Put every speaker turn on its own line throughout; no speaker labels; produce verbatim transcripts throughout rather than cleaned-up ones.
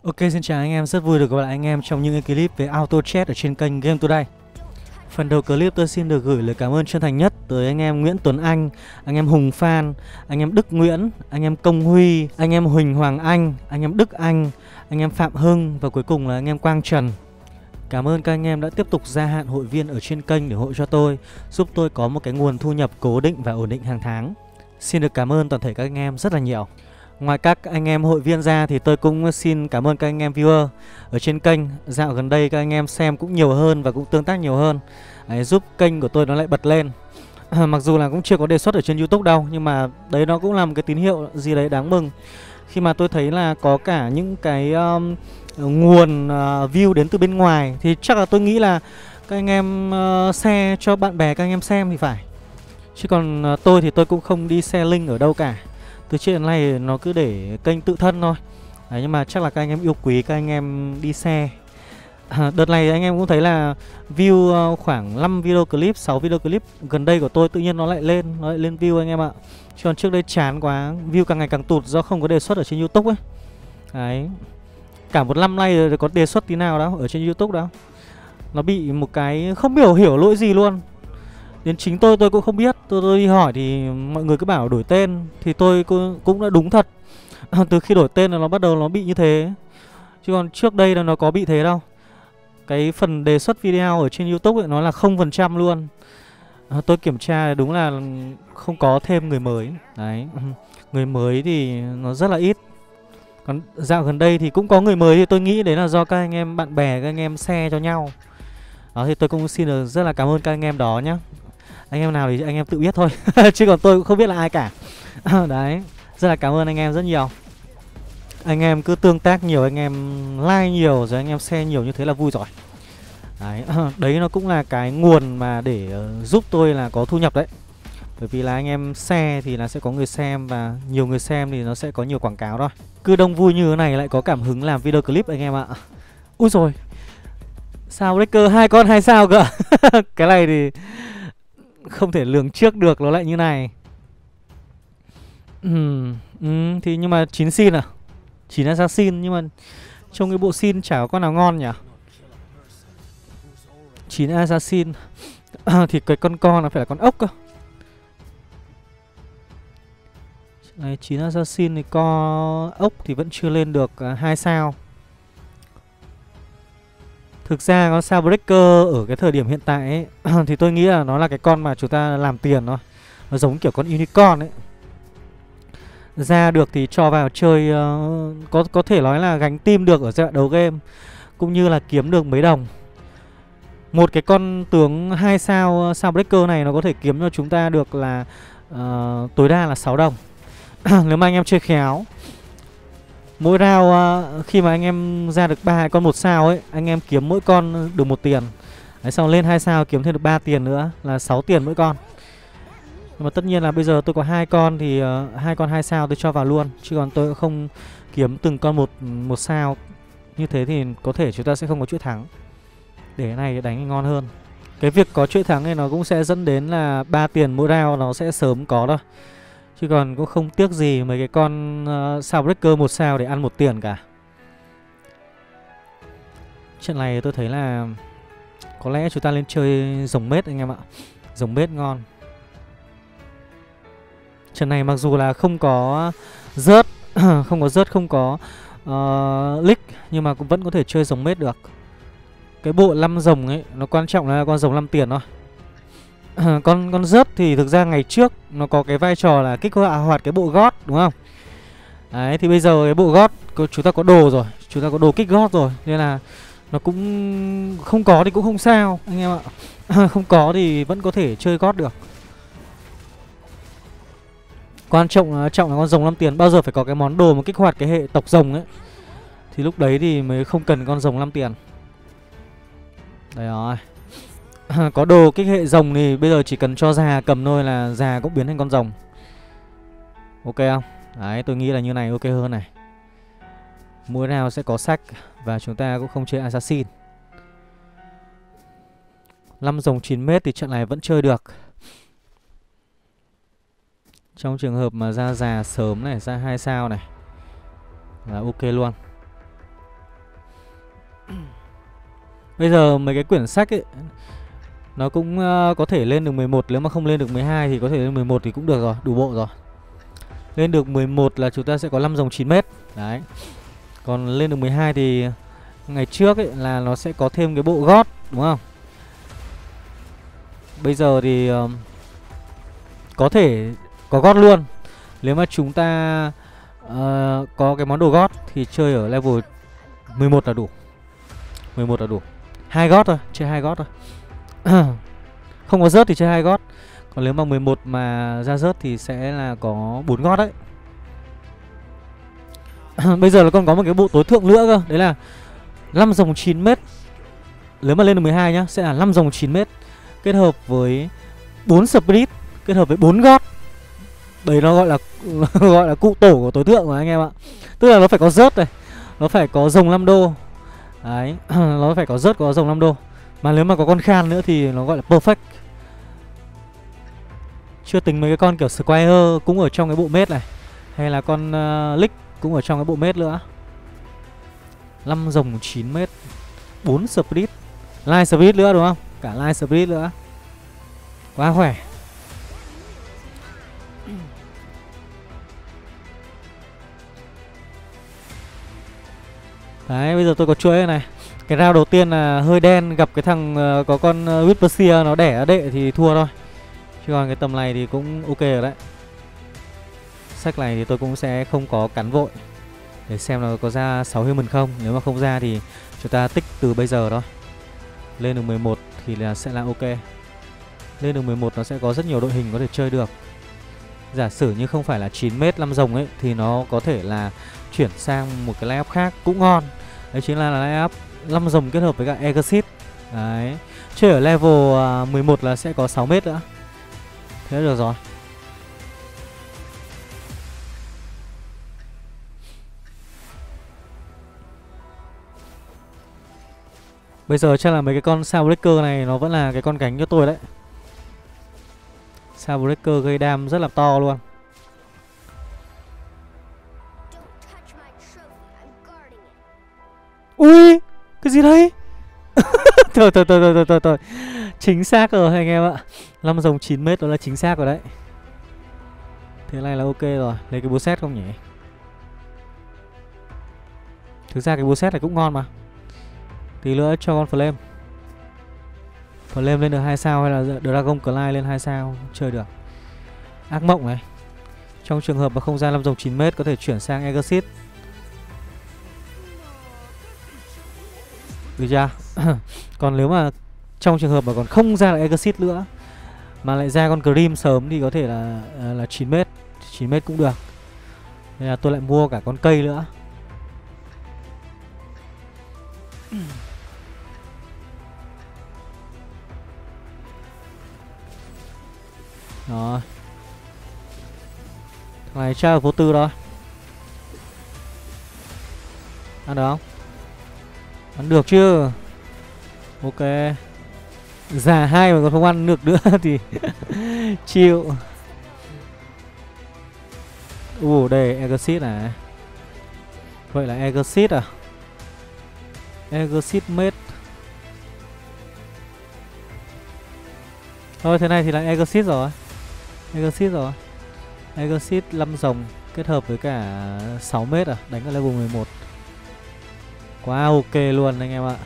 Ok, xin chào anh em, rất vui được gặp lại anh em trong những cái clip về auto chat ở trên kênh Game Today. Phần đầu clip tôi xin được gửi lời cảm ơn chân thành nhất tới anh em Nguyễn Tuấn Anh, anh em Hùng Phan, anh em Đức Nguyễn, anh em Công Huy, anh em Huỳnh Hoàng Anh, anh em Đức Anh, anh em Phạm Hưng và cuối cùng là anh em Quang Trần. Cảm ơn các anh em đã tiếp tục gia hạn hội viên ở trên kênh để hỗ cho tôi, giúp tôi có một cái nguồn thu nhập cố định và ổn định hàng tháng. Xin được cảm ơn toàn thể các anh em rất là nhiều. Ngoài các anh em hội viên ra thì tôi cũng xin cảm ơn các anh em viewer ở trên kênh. Dạo gần đây các anh em xem cũng nhiều hơn và cũng tương tác nhiều hơn. Đấy, giúp kênh của tôi nó lại bật lên. À, mặc dù là cũng chưa có đề xuất ở trên YouTube đâu, nhưng mà đấy nó cũng là một cái tín hiệu gì đấy đáng mừng. Khi mà tôi thấy là có cả những cái um, nguồn uh, view đến từ bên ngoài thì chắc là tôi nghĩ là các anh em uh, share cho bạn bè các anh em xem thì phải. Chứ còn uh, tôi thì tôi cũng không đi share link ở đâu cả. Từ trước đến nay nó cứ để kênh tự thân thôi. Đấy, nhưng mà chắc là các anh em yêu quý các anh em đi share. À, đợt này anh em cũng thấy là view uh, khoảng năm video clip, sáu video clip gần đây của tôi tự nhiên nó lại lên, nó lại lên view anh em ạ. Chứ còn trước đây chán quá, view càng ngày càng tụt do không có đề xuất ở trên YouTube ấy. Đấy. Cả một năm nay rồi có đề xuất tí nào đâu ở trên YouTube đâu. Nó bị một cái không hiểu hiểu lỗi gì luôn. Đến chính tôi tôi cũng không biết. Tôi, tôi đi hỏi thì mọi người cứ bảo đổi tên. Thì tôi cũng đã đúng thật. Từ khi đổi tên là nó bắt đầu nó bị như thế. Chứ còn trước đây là nó có bị thế đâu. Cái phần đề xuất video ở trên YouTube ấy, nó là không phần trăm luôn. à, Tôi kiểm tra đúng là không có thêm người mới. Đấy. Người mới thì nó rất là ít. Còn dạo gần đây thì cũng có người mới. Thì tôi nghĩ đấy là do các anh em bạn bè, các anh em share cho nhau. Đó thì tôi cũng xin được rất là cảm ơn các anh em đó nhé. Anh em nào thì anh em tự biết thôi. Chứ còn tôi cũng không biết là ai cả. Đấy. Rất là cảm ơn anh em rất nhiều. Anh em cứ tương tác nhiều, anh em like nhiều, rồi anh em share nhiều như thế là vui rồi. Đấy, đấy nó cũng là cái nguồn mà để uh, giúp tôi là có thu nhập đấy. Bởi vì là anh em share thì là sẽ có người xem, và nhiều người xem thì nó sẽ có nhiều quảng cáo thôi. Cứ đông vui như thế này lại có cảm hứng làm video clip anh em ạ. Úi rồi, sao breaker hai con hai sao cơ. Cái này thì không thể lường trước được nó lại như này. Ừ, ừ, thì nhưng mà chín xin à? chín assassin nhưng mà trong cái bộ xin chả có con nào ngon nhỉ. chín assassin thì cái con con nó phải là con ốc cơ. Này, chín assassin thì co ốc thì vẫn chưa lên được hai uh, sao. Thực ra con sao breaker ở cái thời điểm hiện tại ấy, thì tôi nghĩ là nó là cái con mà chúng ta làm tiền thôi. Nó giống kiểu con unicorn ấy. Ra được thì cho vào chơi, uh, có có thể nói là gánh team được ở giai đoạn đầu game, cũng như là kiếm được mấy đồng. Một cái con tướng hai sao sao breaker này nó có thể kiếm cho chúng ta được là uh, tối đa là sáu đồng. Nếu mà anh em chơi khéo. Mỗi round uh, khi mà anh em ra được ba con một sao ấy, anh em kiếm mỗi con được một tiền. Đấy, xong lên hai sao kiếm thêm được ba tiền nữa là sáu tiền mỗi con. Nhưng mà tất nhiên là bây giờ tôi có hai con thì uh, hai con hai sao tôi cho vào luôn, chứ còn tôi không kiếm từng con một một sao. Như thế thì có thể chúng ta sẽ không có chuỗi thắng. Để cái này đánh ngon hơn. Cái việc có chuỗi thắng này nó cũng sẽ dẫn đến là ba tiền mỗi round nó sẽ sớm có thôi. Chứ còn cũng không tiếc gì mấy cái con uh, sao breaker một sao để ăn một tiền cả. Trận này tôi thấy là có lẽ chúng ta lên chơi rồng mết anh em ạ. Rồng mết ngon. Trận này mặc dù là không có rớt, không có rớt, không có uh, lick, nhưng mà cũng vẫn có thể chơi rồng mết được. Cái bộ năm rồng ấy, nó quan trọng là con rồng năm tiền thôi. Con con rớt thì thực ra ngày trước nó có cái vai trò là kích hoạt cái bộ gót, đúng không? Đấy, thì bây giờ cái bộ gót chúng ta có đồ rồi, chúng ta có đồ kích gót rồi, nên là nó cũng không có thì cũng không sao anh em ạ. Không có thì vẫn có thể chơi gót được. Quan trọng trọng là con rồng năm tiền bao giờ phải có cái món đồ mà kích hoạt cái hệ tộc rồng ấy, thì lúc đấy thì mới không cần con rồng năm tiền. Đấy rồi. Có đồ kích hệ rồng thì bây giờ chỉ cần cho già cầm thôi là già cũng biến thành con rồng. Ok không? Đấy, tôi nghĩ là như này ok hơn này. Mỗi nào sẽ có sách và chúng ta cũng không chơi assassin. Năm rồng chín mét thì trận này vẫn chơi được. Trong trường hợp mà ra già sớm này, ra hai sao này là ok luôn. Bây giờ mấy cái quyển sách ấy nó cũng uh, có thể lên được mười một. Nếu mà không lên được mười hai thì có thể lên mười một thì cũng được rồi, đủ bộ rồi. Lên được mười một là chúng ta sẽ có năm dòng chín mét. Đấy. Còn lên được mười hai thì ngày trước ấy là nó sẽ có thêm cái bộ gót, đúng không? Bây giờ thì uh, có thể có gót luôn. Nếu mà chúng ta uh, có cái món đồ gót thì chơi ở level mười một là đủ. mười một là đủ. Hai gót thôi, chơi hai gót thôi. Không có rớt thì chơi hai gót. Còn nếu mà mười một mà ra rớt thì sẽ là có bốn gót đấy. Bây giờ là còn có một cái bộ tối thượng nữa cơ. Đấy là năm dòng chín mét. Nếu mà lên được mười hai nhá, sẽ là năm dòng chín mét kết hợp với bốn spirit, kết hợp với bốn gót. Đấy nó gọi là gọi là cụ tổ của tối thượng mà anh em ạ. Tức là nó phải có rớt này, nó phải có rồng năm đô. Đấy, nó phải có rớt, có rồng năm đô. Mà nếu mà có con khan nữa thì nó gọi là perfect. Chưa tính mấy cái con kiểu Squire cũng ở trong cái bộ mết này, hay là con uh, Lick cũng ở trong cái bộ mết nữa. Năm dòng chín mét, bốn spirit, Light spirit nữa đúng không? Cả Light spirit nữa. Quá khỏe. Đấy, bây giờ tôi có chuỗi này. Cái round đầu tiên là hơi đen, gặp cái thằng uh, có con uh, Whisper nó đẻ đệ thì thua thôi. Chứ còn cái tầm này thì cũng ok rồi đấy. Sách này thì tôi cũng sẽ không có cắn vội để xem là có ra sáu human không. Nếu mà không ra thì chúng ta tích từ bây giờ thôi. Lên được mười một thì là sẽ là ok. Lên được mười một nó sẽ có rất nhiều đội hình có thể chơi được. Giả sử như không phải là chín mét năm rồng ấy thì nó có thể là chuyển sang một cái layup khác cũng ngon. Đấy chính là layup năm rồng kết hợp với cả Exit. Đấy. Chơi ở level mười một là sẽ có sáu mét nữa. Thế là được rồi. Bây giờ chắc là mấy cái con Soundbreaker này nó vẫn là cái con cánh cho tôi đấy. Soundbreaker gây đam rất là to luôn. Ui, cái gì đấy? Thôi thôi thôi thôi thôi thôi. Chính xác rồi anh em ạ. Năm dòng chín mét đó là chính xác rồi đấy. Thế này là ok rồi. Lấy cái búa xét không nhỉ? Thực ra cái búa xét này cũng ngon mà. Tí nữa cho con Flame. Flame lên được hai sao hay là Dragon Clyde lên hai sao chơi được. Ác mộng này. Trong trường hợp mà không ra năm dòng chín mét có thể chuyển sang Exit. Được chưa? Còn nếu mà trong trường hợp mà còn không ra lại Exit nữa mà lại ra con Cream sớm thì có thể là là chín mét. chín mét cũng được. Nên là tôi lại mua cả con cây nữa. Rồi. Thằng này chơi ở vô tư thôi. Ăn được không? Ăn được chứ. Ok. Già hai mà còn không ăn được nữa thì chịu. Ủa đây Exit này. Vậy là Exit à? Exit mate. Thôi thế này thì là Exit rồi. Exit rồi. Exit năm rồng kết hợp với cả sáu mét à, đánh ở level mười một. Quá ok luôn anh em ạ.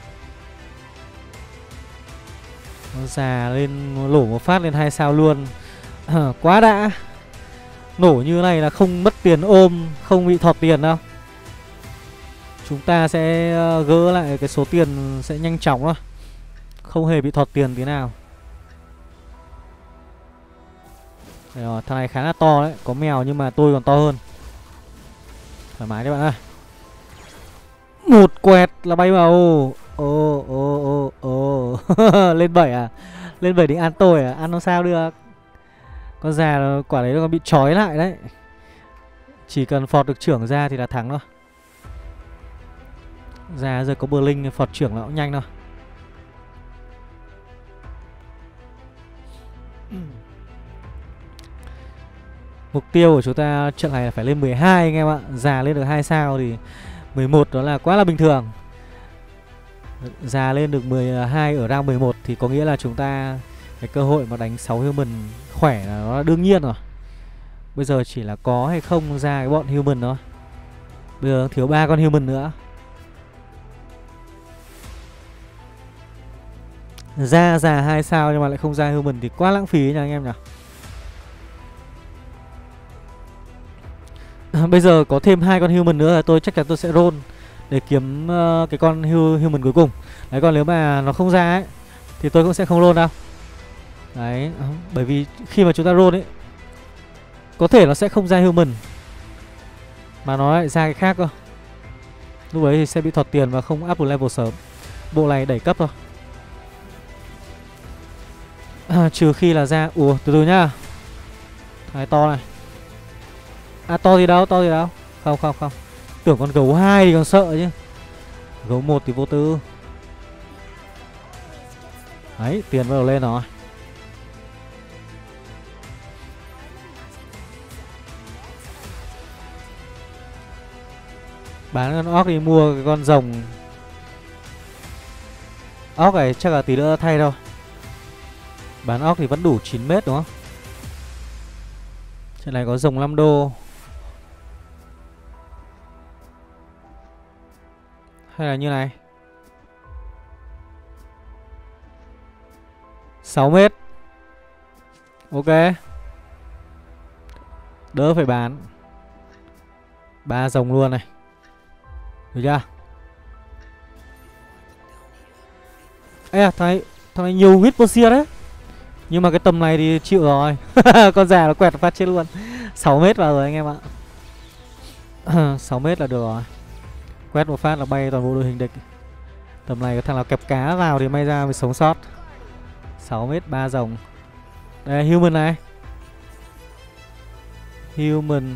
Nó già lên lổ một phát lên hai sao luôn. À, quá đã. Nổ như này là không mất tiền ôm, không bị thọt tiền đâu. Chúng ta sẽ gỡ lại cái số tiền sẽ nhanh chóng thôi. Không hề bị thọt tiền tí nào. Đây rồi, thằng này khá là to đấy. Có mèo nhưng mà tôi còn to hơn. Thoải mái đấy bạn ơi. Một quẹt là bay vào. Ô ô ô ô. Lên bảy à? Lên bảy định ăn tôi à? Ăn nó sao được. Con già quả đấy nó còn bị trói lại đấy. Chỉ cần phọt được trưởng ra thì là thắng thôi. Già giờ có bờ linh phọt trưởng nó cũng nhanh thôi. Mục tiêu của chúng ta trận này là phải lên mười hai anh em ạ. Già lên được hai sao thì mười một đó là quá là bình thường. Già lên được mười hai ở round mười một thì có nghĩa là chúng ta cái cơ hội mà đánh sáu human khỏe là nó là đương nhiên rồi. Bây giờ chỉ là có hay không ra cái bọn human thôi. Bây giờ thiếu ba con human nữa. Ra già hai sao nhưng mà lại không ra human thì quá lãng phí nha anh em nhỉ. Bây giờ có thêm hai con human nữa là tôi chắc chắn tôi sẽ roll để kiếm uh, cái con human cuối cùng. Đấy, còn nếu mà nó không ra ấy thì tôi cũng sẽ không roll đâu. Đấy, bởi vì khi mà chúng ta roll ấy có thể nó sẽ không ra human mà nó lại ra cái khác cơ. Lúc ấy thì sẽ bị thọt tiền và không up level sớm. Bộ này đẩy cấp thôi. À, trừ khi là ra... Ủa, từ từ nhá. Thái to này. À, to gì đâu, to gì đâu. Không, không, không. Tưởng con gấu hai thì còn sợ chứ. Gấu một thì vô tư. Đấy, tiền bắt đầu lên rồi. Bán con óc đi mua cái con rồng. Óc này chắc là tí nữa thay thôi. Bán óc thì vẫn đủ chín mét đúng không? Trên này có rồng năm đô. Hay là như này sáu mét. Ok. Đỡ phải bán. Ba rồng luôn này. Được chưa? Ê à, thằng này, thằng này nhiều huyết potion đấy. Nhưng mà cái tầm này thì chịu rồi. Con già nó quẹt phát chết luôn. Sáu mét vào rồi anh em ạ. Sáu mét là được rồi. Quét một phát là bay toàn bộ đội hình địch. Tầm này cái thằng nào kẹp cá vào thì may ra mới sống sót. Sáu mét ba rồng. Đây human này. Human.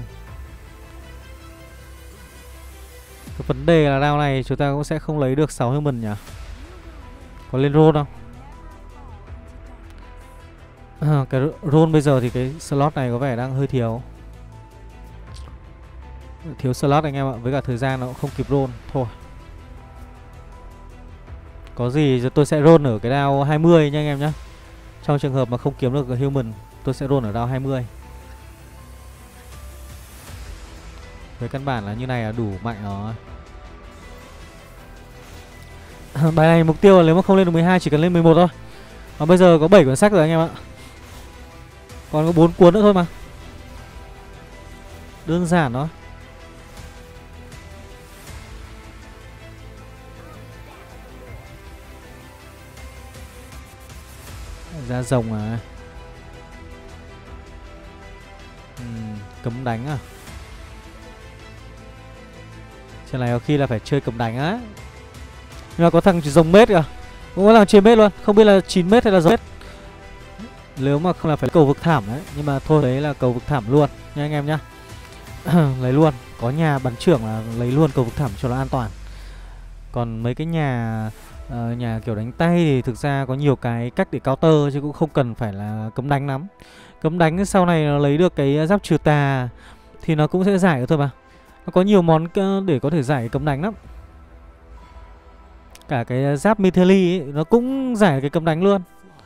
Cái vấn đề là round này chúng ta cũng sẽ không lấy được sáu human nhỉ. Có lên roll không? À, cái roll bây giờ thì cái slot này có vẻ đang hơi thiếu. Thiếu slot anh em ạ. Với cả thời gian nó cũng không kịp roll. Thôi, có gì tôi sẽ roll ở cái round hai mươi nha anh em nhé. Trong trường hợp mà không kiếm được cái human, tôi sẽ roll ở round hai mươi. Với căn bản là như này là đủ mạnh rồi. Bài này mục tiêu là nếu mà không lên được mười hai chỉ cần lên mười một thôi. Và bây giờ có bảy cuốn sách rồi anh em ạ. Còn có bốn cuốn nữa thôi mà. Đơn giản thôi. Ra rồng à. uhm, Cấm đánh à. Trên này có khi là phải chơi cấm đánh á. Nhưng mà có thằng chỉ rồng mết kìa. Cũng có thằng chơi mết luôn. Không biết là chín mét hay là rồng mết. Nếu mà không là phải cầu vực thảm đấy. Nhưng mà thôi đấy là cầu vực thảm luôn nha anh em nhá. Lấy luôn. Có nhà bắn trưởng là lấy luôn cầu vực thảm cho nó an toàn. Còn mấy cái nhà uh, nhà kiểu đánh tay thì thực ra có nhiều cái cách để counter chứ cũng không cần phải là cấm đánh lắm. Cấm đánh sau này nó lấy được cái giáp trừ tà thì nó cũng sẽ giải được thôi mà. Nó có nhiều món để có thể giải cấm đánh lắm. Cả cái giáp Mitheli ấy, nó cũng giải cái cấm đánh luôn.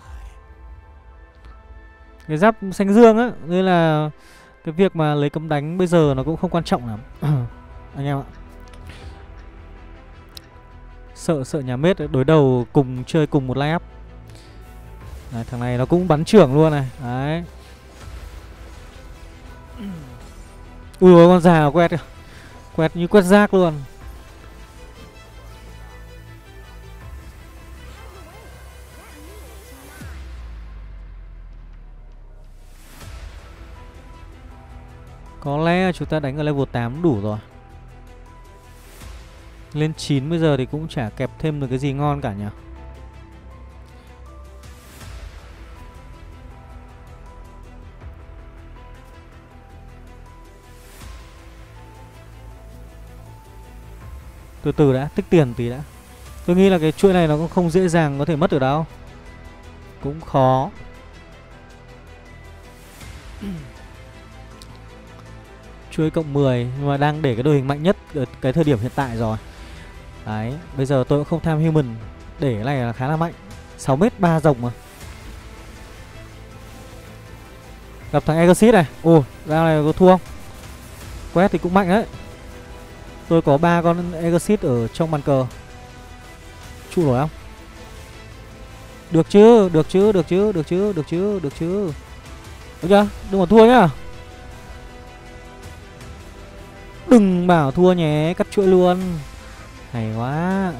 Cái giáp xanh dương á, nên là cái việc mà lấy cấm đánh bây giờ nó cũng không quan trọng lắm. Anh em ạ. Sợ sợ nhà mết đối đầu cùng chơi cùng một line up. Đấy, thằng này nó cũng bắn trưởng luôn này. Đấy. Ui ôi, con già quét kìa. Quét như quét rác luôn. Có lẽ chúng ta đánh ở level tám đủ rồi. Lên chín bây giờ thì cũng chả kẹp thêm được cái gì ngon cả nhỉ. Từ từ đã, tích tiền tí đã. Tôi nghĩ là cái chuỗi này nó cũng không dễ dàng có thể mất được đâu. Cũng khó. Chuỗi cộng mười. Nhưng mà đang để cái đội hình mạnh nhất ở cái thời điểm hiện tại rồi. Đấy, bây giờ tôi cũng không tham human. Để cái này là khá là mạnh. Sáu mét ba rồng mà. Gặp thằng Exit này. Ồ, ra này có thua không? Quét thì cũng mạnh đấy. Tôi có ba con Exit ở trong bàn cờ. Trụ nổi không? Được chứ, được chứ, được chứ, được chứ, được chứ, được chứ. Được chưa? Đừng có thua nhá. Đừng bảo thua nhé, cắt chuỗi luôn. Hay quá.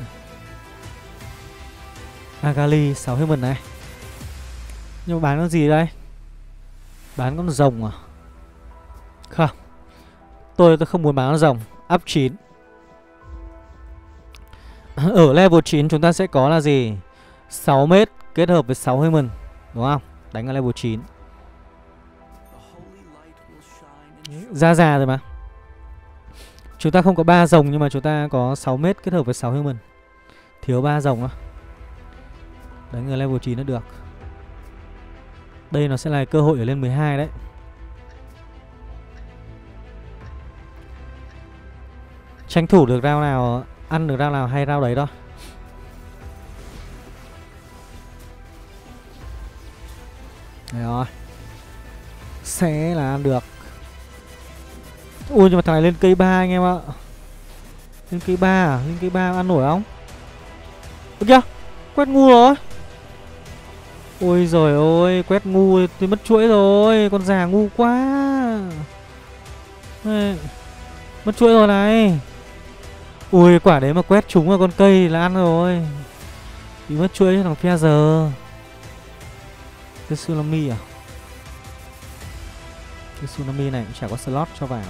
Agali sáu human này. Nhưng mà bán con gì đây? Bán con rồng à? Không. Tôi tôi không muốn bán con rồng. Up chín. Ở level chín chúng ta sẽ có là gì? sáu mét kết hợp với sáu human, đúng không? Đánh ở level chín. Ra già rồi mà. Chúng ta không có ba rồng nhưng mà chúng ta có sáu mét kết hợp với sáu human. Thiếu ba rồng thôi. Đánh ở level chín nó được. Đây nó sẽ là cơ hội ở lên mười hai đấy. Tranh thủ được round nào, ăn được round nào hay round đấy thôi. Đấy rồi. Sẽ là ăn được. Ui nhưng mà thằng này lên cây ba anh em ạ. Lên cây ba à? Lên cây ba ăn nổi không? Ôi kìa, quét ngu rồi. Ôi giời ơi, quét ngu tôi mất chuỗi rồi. Con già ngu quá. Đây. Mất chuỗi rồi này. Ui quả đấy mà quét trúng vào con cây là ăn rồi. Bị mất chuỗi cho thằng phe giờ. Cái tsunami à? Cái tsunami này cũng chả có slot cho vào.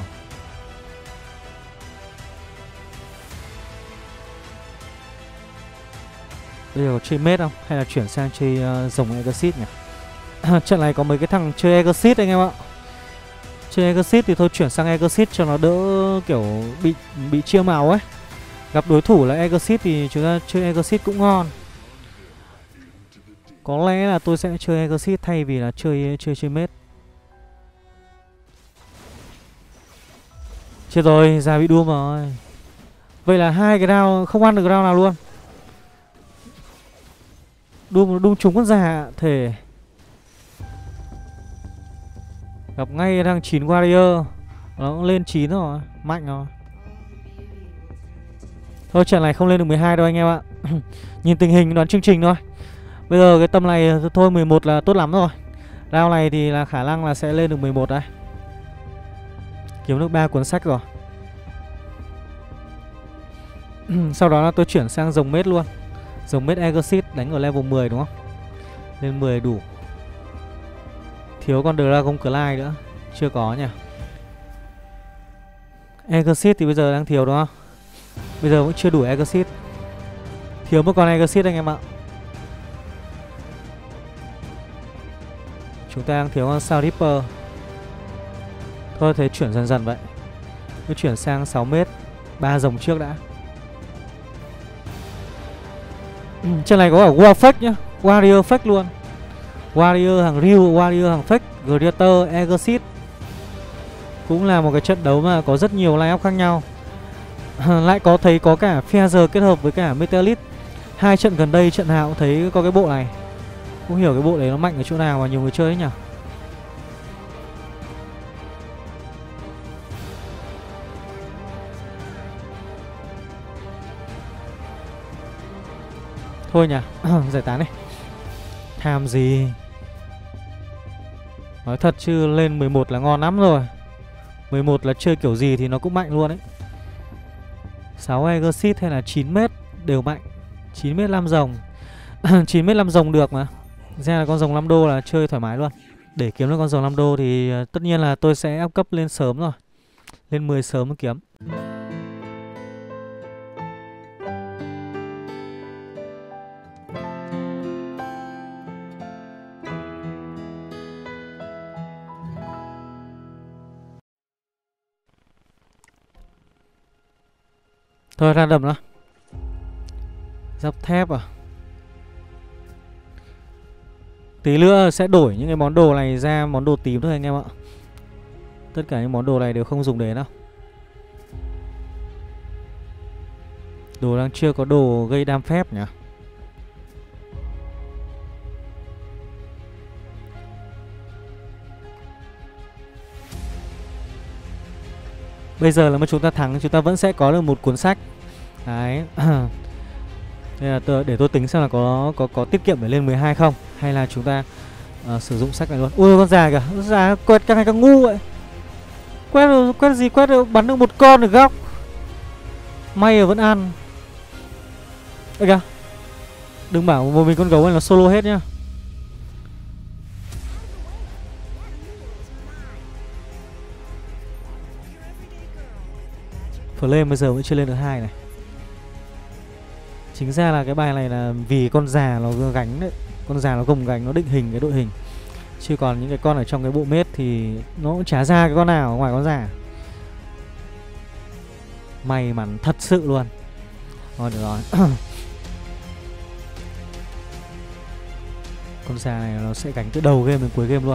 Bây giờ có chơi mết không? Hay là chuyển sang chơi uh, rồng Exit nhỉ? Trận này có mấy cái thằng chơi Exit anh em ạ. Chơi Exit thì thôi chuyển sang Exit cho nó đỡ kiểu bị bị chia màu ấy. Gặp đối thủ là Exit thì chúng ta chơi Exit cũng ngon. Có lẽ là tôi sẽ chơi Exit thay vì là chơi chơi chơi mết. Chết rồi, ra bị đua rồi. Vậy là hai cái round không ăn được round nào luôn. Đung đung trúng con già thể. Gặp ngay đang chín warrior. Nó cũng lên chín rồi. Mạnh rồi. Thôi trận này không lên được mười hai đâu anh em ạ. Nhìn tình hình đoán chương trình thôi. Bây giờ cái tầm này thôi mười một là tốt lắm rồi. Round này thì là khả năng là sẽ lên được mười một đấy. Kiếm được ba cuốn sách rồi. Sau đó là tôi chuyển sang rồng mết luôn. Rồng mết Exit đánh ở level mười đúng không? Lên mười đủ. Thiếu con Dragon Clyde nữa. Chưa có nhỉ. Exit thì bây giờ đang thiếu đúng không? Bây giờ vẫn chưa đủ Exit. Thiếu một con Exit anh em ạ. Chúng ta đang thiếu con Sound Reaper. Thôi thế chuyển dần dần vậy. Cứ chuyển sang sáu mét. ba rồng trước đã. Ừ, trên này có cả War Fake nhá. Warrior Fake luôn. Warrior hàng real, Warrior hàng fake, Greater, Exit. Cũng là một cái trận đấu mà có rất nhiều line up khác nhau. Lại có thấy có cả Feather kết hợp với cả Metallic. Hai trận gần đây trận nào cũng thấy có cái bộ này. Không hiểu cái bộ đấy nó mạnh ở chỗ nào mà nhiều người chơi ấy nhỉ. Thôi nhỉ. Giải tán đi. Tham gì. Nói thật chứ lên mười một là ngon lắm rồi. mười một là chơi kiểu gì thì nó cũng mạnh luôn đấy. sáu Exit hay là chín mét đều mạnh. Chín mét năm rồng. Chín mét năm rồng được mà. Ra là con rồng năm đô là chơi thoải mái luôn. Để kiếm được con rồng năm đô thì tất nhiên là tôi sẽ up cấp lên sớm rồi. Lên mười sớm mới kiếm. Thôi ra đầm đó. Giáp thép à. Tí nữa sẽ đổi những cái món đồ này ra món đồ tím thôi anh em ạ. Tất cả những món đồ này đều không dùng đến đâu. Đồ đang chưa có đồ gây đam phép nhỉ. Bây giờ là mà chúng ta thắng, chúng ta vẫn sẽ có được một cuốn sách. Đấy. Nên là tôi, để tôi tính xem là có có có tiết kiệm để lên mười hai không, hay là chúng ta uh, sử dụng sách này luôn. Ui con già kìa, con già quét càng ngày càng ngu vậy. Quét được, quét gì quét được, bắn được một con được góc. May là vẫn ăn. Đây kìa. Đừng bảo một mình con gấu này là solo hết nhá. Flame bây giờ vẫn chưa lên được hai này. Chính ra là cái bài này là vì con già nó gánh đấy. Con già nó gồng gánh, nó định hình cái đội hình. Chứ còn những cái con ở trong cái bộ mết thì nó cũng chả ra cái con nào ngoài con già. May mắn thật sự luôn. Thôi được rồi. Con già này nó sẽ gánh từ đầu game đến cuối game luôn.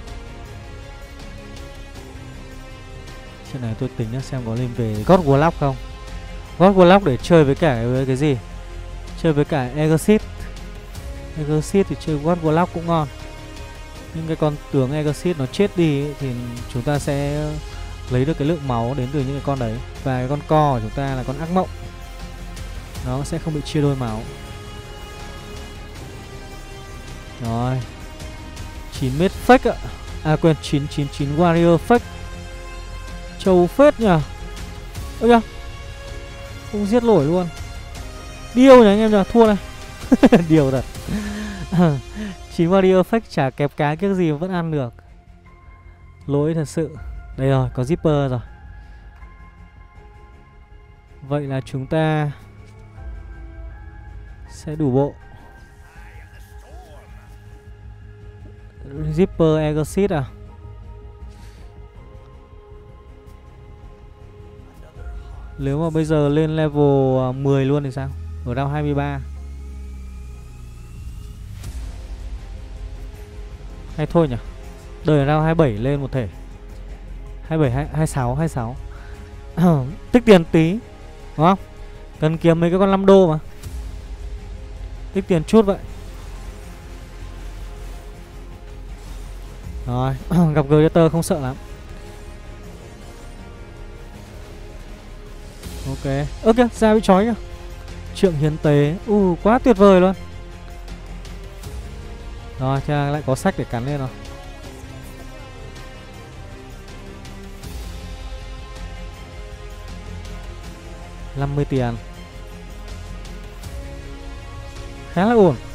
Chuyện này tôi tính xem có lên về God Warlock không. God Warlock để chơi với cả với cái gì? Chơi với cả Exit. Exit thì chơi God Warlock cũng ngon. Nhưng cái con tướng Exit nó chết đi ấy, thì chúng ta sẽ lấy được cái lượng máu đến từ những cái con đấy. Và cái con co của chúng ta là con ác mộng, nó sẽ không bị chia đôi máu. Rồi chín mét fake ạ. À quên, chín chín chín warrior fake. Trâu phết nhỉ. Ôi kìa, không giết nổi luôn. Điêu nhỉ anh em nhỉ, thua này. Điều thật. chín warrior fake chả kẹp cá cái gì mà vẫn ăn được. Lỗi thật sự. Đây rồi, có zipper rồi. Vậy là chúng ta sẽ đủ bộ. Zipper Exit à? Nếu mà bây giờ lên level mười luôn thì sao? Ở round hai mươi ba. Hay thôi nhỉ? Đời round hai mươi bảy lên một thể. hai mươi bảy, hai mươi sáu, hai mươi sáu. Tích tiền tí, đúng không? Cần kiếm mấy cái con năm đô mà. Tích tiền chút vậy. Rồi, gặp Greater không sợ lắm. Ok. Ơ kìa, ra bị chói kìa. Trượng hiến tế. U uh, quá tuyệt vời luôn. Rồi, cha lại có sách để cắn lên rồi. năm mươi tiền. Khá là ổn.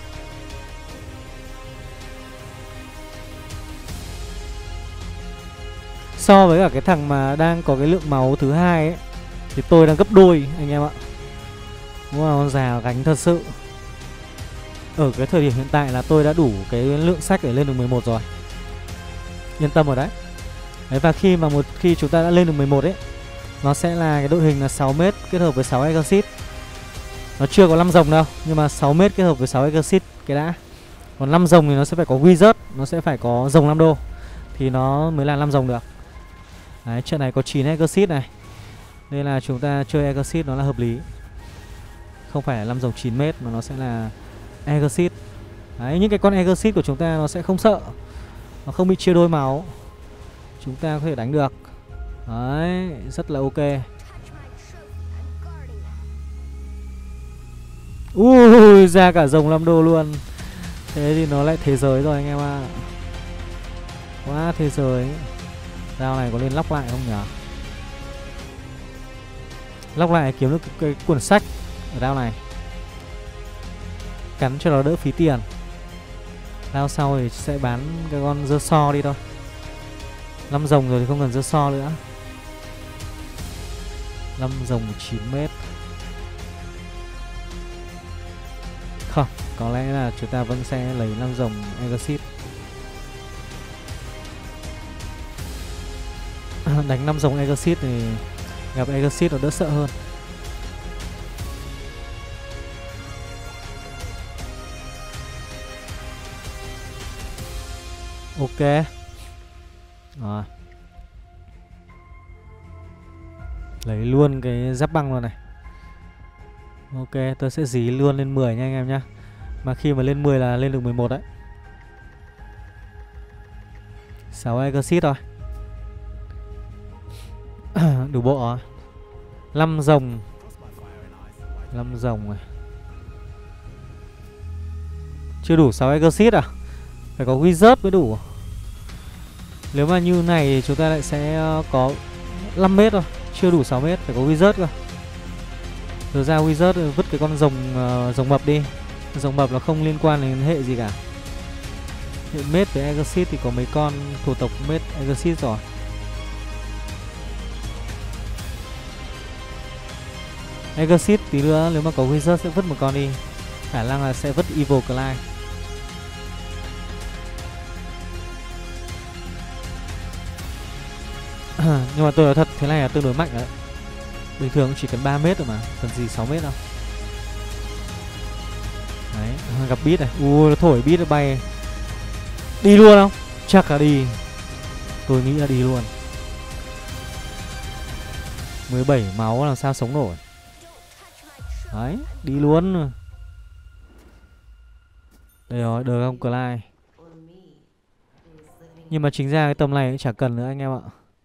So với cả cái thằng mà đang có cái lượng máu thứ hai ấy, thì tôi đang gấp đôi anh em ạ. Đúng không? Già gánh thật sự. Ở cái thời điểm hiện tại là tôi đã đủ cái lượng sách để lên được mười một rồi. Yên tâm rồi đấy. Đấy, và khi mà một khi chúng ta đã lên được mười một ấy, nó sẽ là cái đội hình là sáu mét kết hợp với sáu Exit. Nó chưa có năm rồng đâu, nhưng mà sáu mét kết hợp với sáu Exit cái đã. Còn năm rồng thì nó sẽ phải có Wizard, nó sẽ phải có rồng năm đô thì nó mới là năm rồng được. Đấy, trận này có chín Exit này. Nên là chúng ta chơi Exit nó là hợp lý. Không phải là năm rồng chín mét mà nó sẽ là Exit. Đấy, những cái con Exit của chúng ta nó sẽ không sợ. Nó không bị chia đôi máu. Chúng ta có thể đánh được. Đấy, rất là ok. Ui, ra cả rồng năm đô luôn. Thế thì nó lại thế giới rồi anh em ạ. À. Quá thế giới. Dao này có lên lóc lại không nhỉ? Lóc lại kiếm được cái, cái cuốn sách ở dao này. Cắn cho nó đỡ phí tiền. Dao sau thì sẽ bán cái con dơ so đi thôi. Năm rồng rồi thì không cần dơ so nữa. Năm rồng chín mét. Không, có lẽ là chúng ta vẫn sẽ lấy năm rồng Exit. Đánh năm rồng Exit thì gặp Exit nó đỡ sợ hơn. Ok. Rồi. Lấy luôn cái giáp băng luôn này. Ok, tôi sẽ dí luôn lên mười nha anh em nhá. Mà khi mà lên mười là lên được mười một đấy. sáu exit rồi. Đủ bộ rồi. năm rồng. năm rồng này. Chưa đủ sáu exit à? Phải có wizard mới đủ. Nếu mà như này thì chúng ta lại sẽ có năm mét thôi. Chưa đủ sáu mét, phải có wizard cơ. Rồi ra wizard vứt cái con rồng uh, rồng mập đi. Rồng mập nó không liên quan đến hệ gì cả. Hệ mết với exit thì có mấy con thủ tộc mết exit rồi. Exit tí nữa nếu mà có wizard sẽ vứt một con đi. Khả năng là sẽ vứt Evil Clyde. Nhưng mà tôi nói thật, thế này là tương đối mạnh đấy. Bình thường chỉ cần ba mét rồi mà, cần gì sáu mét đâu. Đấy, gặp beat này. Ui, nó thổi beat nó bay. Đi luôn không? Chắc là đi. Tôi nghĩ là đi luôn. mười bảy máu làm sao sống nổi. Đấy, đi luôn. Đây rồi, Dragon Clyde. Nhưng mà chính ra cái tầm này cũng chả cần nữa anh em ạ.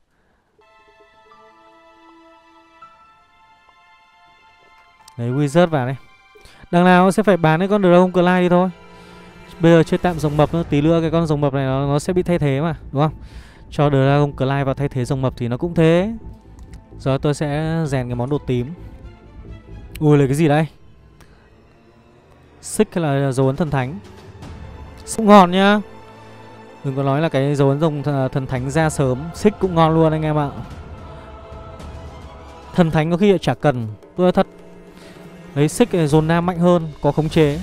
Lấy wizard vào đây. Đằng nào sẽ phải bán cái con Dragon Clyde đi thôi. Bây giờ chơi tạm rồng mập nữa. Tí nữa cái con rồng mập này nó, nó sẽ bị thay thế mà, đúng không? Cho Dragon Clyde vào thay thế rồng mập thì nó cũng thế. Giờ tôi sẽ rèn cái món đồ tím. Ui, lấy cái gì đây? Xích hay là dấu ấn thần thánh? Cũng ngon nhá. Đừng có nói là cái dấu ấn rồng thần thánh ra sớm. Xích cũng ngon luôn anh em ạ. Thần thánh có khi lại chả cần. Tôi nói thật, lấy xích này dồn nam mạnh hơn, có khống chế.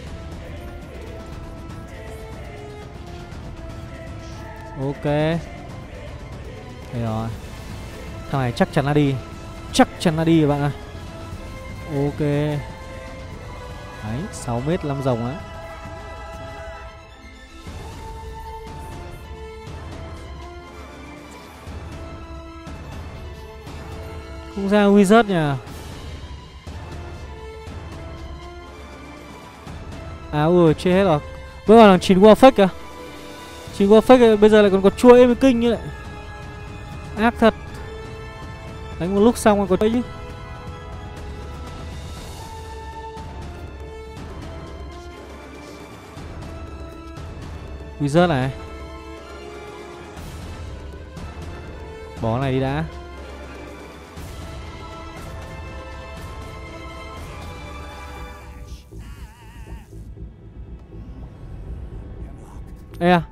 Ok. Đây rồi. Thằng này chắc chắn là đi. Chắc chắn là đi các bạn ơi. Ok. Đấy, sáu mét năm rồng á. Không ra wizard nhỉ. À ui, chết hết rồi. Bây giờ là chín qua fake à? chín qua fake bây giờ lại còn có chuỗi với kinh như vậy. Ác thật. Đánh một lúc xong rồi có chuỗi chứ. Wizard này. Bỏ này đi đã. Ê à.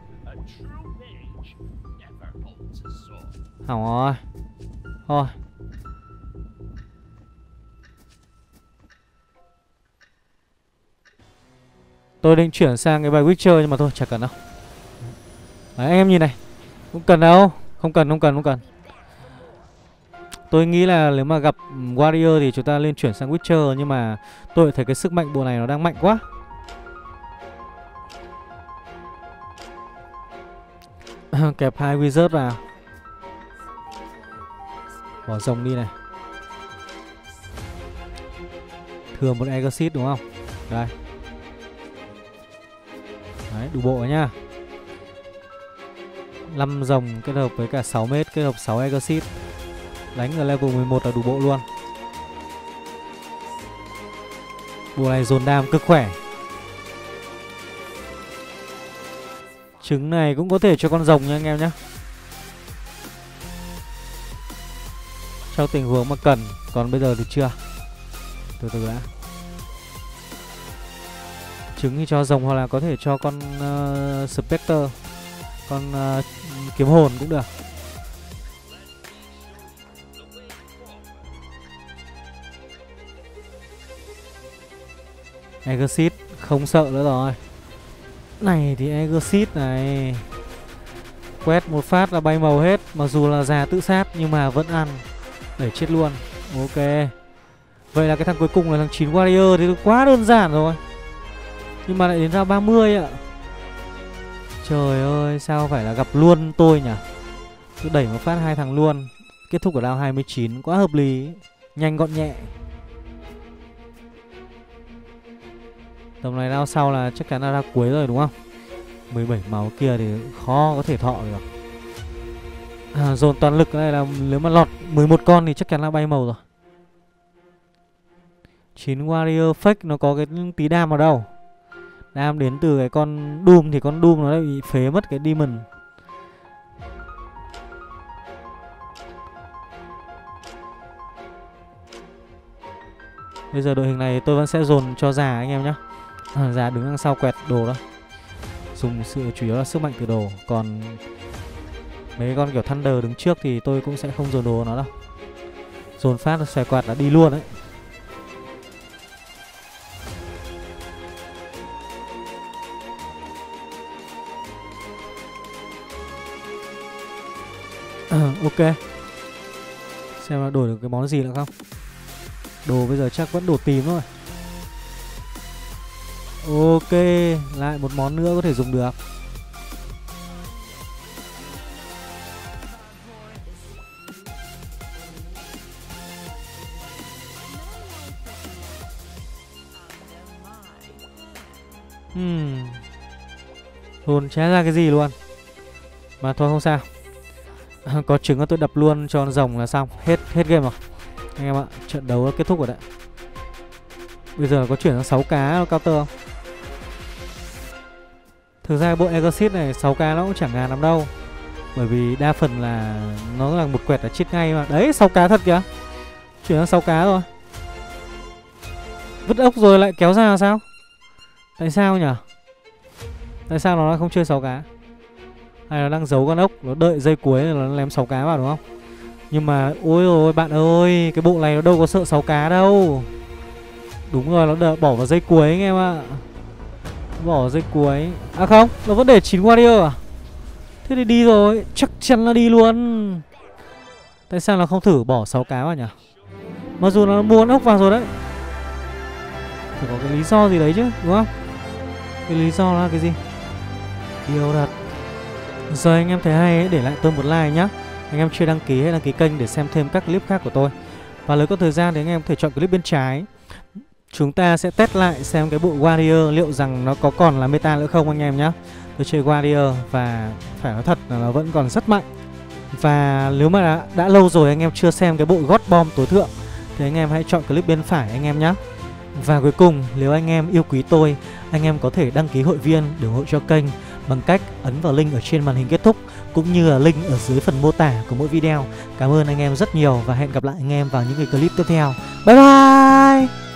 Hỏng rồi. Thôi. Tôi định chuyển sang cái bài Witcher nhưng mà thôi chả cần đâu. Đấy, anh em nhìn này. Không cần đâu. Không cần, không cần, không cần. Tôi nghĩ là nếu mà gặp Warrior thì chúng ta nên chuyển sang Witcher. Nhưng mà tôi thấy cái sức mạnh bộ này nó đang mạnh quá. Kẹp hai wizard vào. Bỏ rồng đi này. Thừa một exit đúng không? Đây. Đấy, đủ bộ nhá. năm rồng kết hợp với cả sáu mét, kết hợp sáu exit. Đánh ở level mười một là đủ bộ luôn. Bộ này dồn đam cực khỏe. Trứng này cũng có thể cho con rồng nha anh em nhé. Trong tình huống mà cần. Còn bây giờ thì chưa. Từ từ đã. Trứng thì cho rồng hoặc là có thể cho con uh, Spectre. Con uh, kiếm hồn cũng được. Exit không sợ nữa rồi. Này thì exit này. Quét một phát là bay màu hết. Mặc dù là già tự sát nhưng mà vẫn ăn. Để chết luôn. Ok. Vậy là cái thằng cuối cùng là thằng chín Warrior thì quá đơn giản rồi. Nhưng mà lại đến ra ba mươi ạ. Trời ơi, sao phải là gặp luôn tôi nhỉ. Cứ đẩy một phát hai thằng luôn. Kết thúc ở round hai mươi chín, quá hợp lý. Nhanh gọn nhẹ. Tầm này round sau là chắc chắn là ra cuối rồi đúng không? mười bảy máu kia thì khó có thể thọ được. À, dồn toàn lực này là nếu mà lọt mười một con thì chắc chắn là bay màu rồi. chín warrior fake nó có cái tí đam vào đâu. Đam đến từ cái con Doom thì con Doom nó đã bị phế mất cái Demon. Bây giờ đội hình này tôi vẫn sẽ dồn cho già anh em nhé. À, già đứng đằng sau quẹt đồ đó. Dùng sự chủ yếu là sức mạnh từ đồ. Còn mấy con kiểu Thunder đứng trước thì tôi cũng sẽ không dồn đồ nó đâu. Dồn phát xòe quạt là đi luôn đấy. À, ok. Xem là đổi được cái món gì nữa không. Đồ bây giờ chắc vẫn đồ tím thôi. Ok, lại một món nữa có thể dùng được. Hmm. Hồn chả ra cái gì luôn. Mà thôi không sao. Có trứng tôi đập luôn cho rồng là xong. Hết hết game rồi anh em ạ. Trận đấu đã kết thúc rồi đấy. Bây giờ có chuyển sang sáu cá nó counter không? Thực ra bộ Exorcist này sáu cá nó cũng chẳng ngàn lắm đâu. Bởi vì đa phần là nó là một quẹt là chết ngay mà. Đấy sáu cá thật kìa. Chuyển sang sáu cá rồi. Vứt ốc rồi lại kéo ra là sao? Tại sao nhỉ? Tại sao nó lại không chơi sáu cá? Hay nó đang giấu con ốc, nó đợi giây cuối rồi nó ném sáu cá vào đúng không? Nhưng mà ôi ôi bạn ơi, cái bộ này nó đâu có sợ sáu cá đâu. Đúng rồi, nó đợi, bỏ vào giây cuối anh em ạ. Bỏ vào giây cuối. À không, nó vẫn để chín warrior à? Thế thì đi rồi, chắc chắn là đi luôn. Tại sao nó không thử bỏ sáu cá vào nhỉ? Mặc dù nó mua con ốc vào rồi đấy. Phải có cái lý do gì đấy chứ, đúng không? Cái lý do là cái gì? Điều thật. Rồi anh em thấy hay ấy, để lại tôi một like nhá. Anh em chưa đăng ký hãy đăng ký kênh để xem thêm các clip khác của tôi. Và nếu có thời gian thì anh em có thể chọn clip bên trái. Chúng ta sẽ test lại xem cái bộ Warrior liệu rằng nó có còn là meta nữa không anh em nhé. Tôi chơi Warrior và phải nói thật là nó vẫn còn rất mạnh. Và nếu mà đã, đã lâu rồi anh em chưa xem cái bộ God Bomb tối thượng thì anh em hãy chọn clip bên phải anh em nhé. Và cuối cùng, nếu anh em yêu quý tôi, anh em có thể đăng ký hội viên để ủng hộ cho kênh bằng cách ấn vào link ở trên màn hình kết thúc cũng như là link ở dưới phần mô tả của mỗi video. Cảm ơn anh em rất nhiều và hẹn gặp lại anh em vào những cái clip tiếp theo. Bye bye!